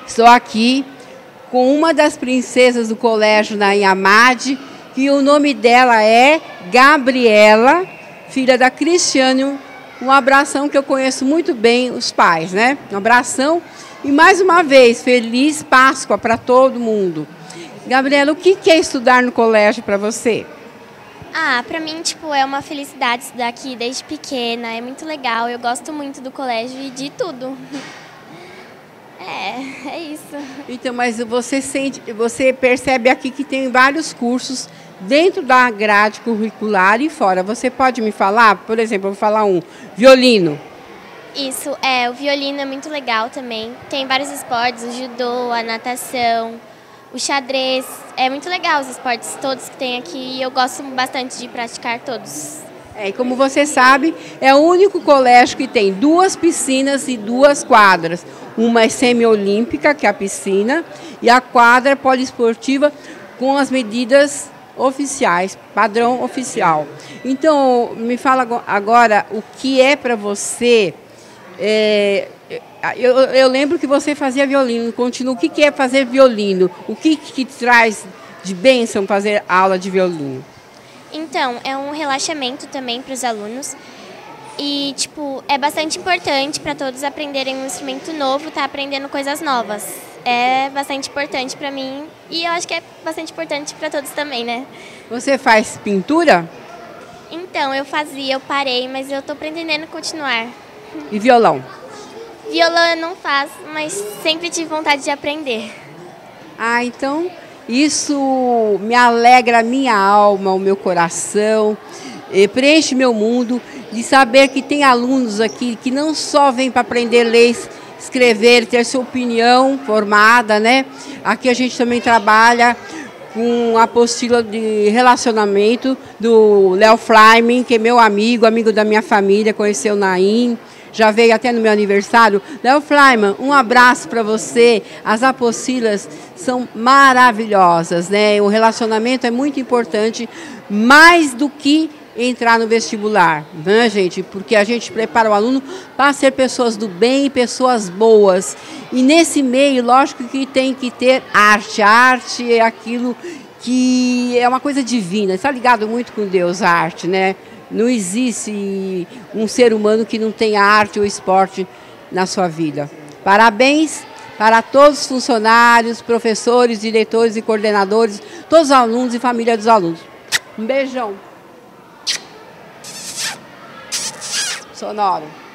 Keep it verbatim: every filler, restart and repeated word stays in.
Estou aqui com uma das princesas do colégio na Inhamade, que o nome dela é Gabriela, filha da Cristiane. Um abração, que eu conheço muito bem os pais, né? Um abração e mais uma vez, feliz Páscoa para todo mundo. Gabriela, o que é estudar no colégio para você? Ah, pra mim, tipo, é uma felicidade estudar aqui desde pequena, é muito legal, eu gosto muito do colégio e de tudo. É, é isso. Então, mas você sente, você percebe aqui que tem vários cursos dentro da grade curricular e fora. Você pode me falar, por exemplo, eu vou falar um, violino. Isso, é, o violino é muito legal também. Tem vários esportes, o judô, a natação, o xadrez. É muito legal os esportes todos que tem aqui e eu gosto bastante de praticar todos. É, e como você sabe, é o único colégio que tem duas piscinas e duas quadras. Uma é semiolímpica, que é a piscina, e a quadra poliesportiva com as medidas oficiais, padrão oficial. Então, me fala agora o que é para você. É, eu, eu lembro que você fazia violino, continua. O que é fazer violino? O que, que traz de bênção fazer aula de violino? Então, é um relaxamento também para os alunos e, tipo, é bastante importante para todos aprenderem um instrumento novo, tá aprendendo coisas novas. É bastante importante para mim e eu acho que é bastante importante para todos também, né? Você faz pintura? Então, eu fazia, eu parei, mas eu tô pretendendo continuar. E violão? Violão eu não faço, mas sempre tive vontade de aprender. Ah, então isso me alegra a minha alma, o meu coração, preenche meu mundo de saber que tem alunos aqui que não só vêm para aprender a ler, escrever, ter sua opinião formada, né? Aqui a gente também trabalha com a apostila de relacionamento do Léo Fleiman, que é meu amigo, amigo da minha família, conheceu o Naim. Já veio até no meu aniversário. Léo Fleiman, um abraço para você. As apostilas são maravilhosas, né? O relacionamento é muito importante, mais do que entrar no vestibular, né, gente? Porque a gente prepara o aluno para ser pessoas do bem, pessoas boas. E nesse meio, lógico que tem que ter arte. A arte é aquilo que é uma coisa divina. Está ligado muito com Deus, a arte, né? Não existe um ser humano que não tenha arte ou esporte na sua vida. Parabéns para todos os funcionários, professores, diretores e coordenadores, todos os alunos e família dos alunos. Um beijão. Sonoro.